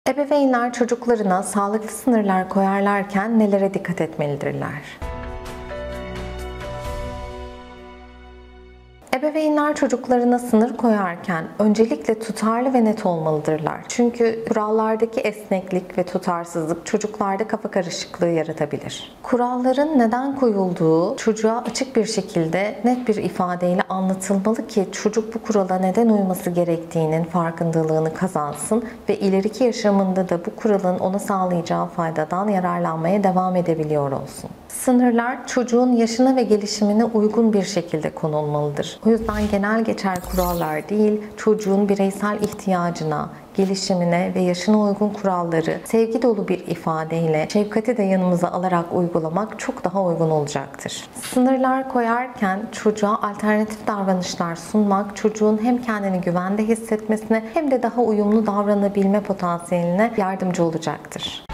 Ebeveynler çocuklarına sağlıklı sınırlar koyarlarken nelere dikkat etmelidirler? Ebeveynler çocuklarına sınır koyarken öncelikle tutarlı ve net olmalıdırlar. Çünkü kurallardaki esneklik ve tutarsızlık çocuklarda kafa karışıklığı yaratabilir. Kuralların neden koyulduğu çocuğa açık bir şekilde net bir ifadeyle anlatılmalı ki çocuk bu kurala neden uyması gerektiğinin farkındalığını kazansın ve ileriki yaşamında da bu kuralın ona sağlayacağı faydadan yararlanmaya devam edebiliyor olsun. Sınırlar çocuğun yaşına ve gelişimine uygun bir şekilde konulmalıdır. O yüzden genel geçer kurallar değil, çocuğun bireysel ihtiyacına, gelişimine ve yaşına uygun kuralları sevgi dolu bir ifadeyle, şefkati de yanımıza alarak uygulamak çok daha uygun olacaktır. Sınırlar koyarken çocuğa alternatif davranışlar sunmak, çocuğun hem kendini güvende hissetmesine hem de daha uyumlu davranabilme potansiyeline yardımcı olacaktır.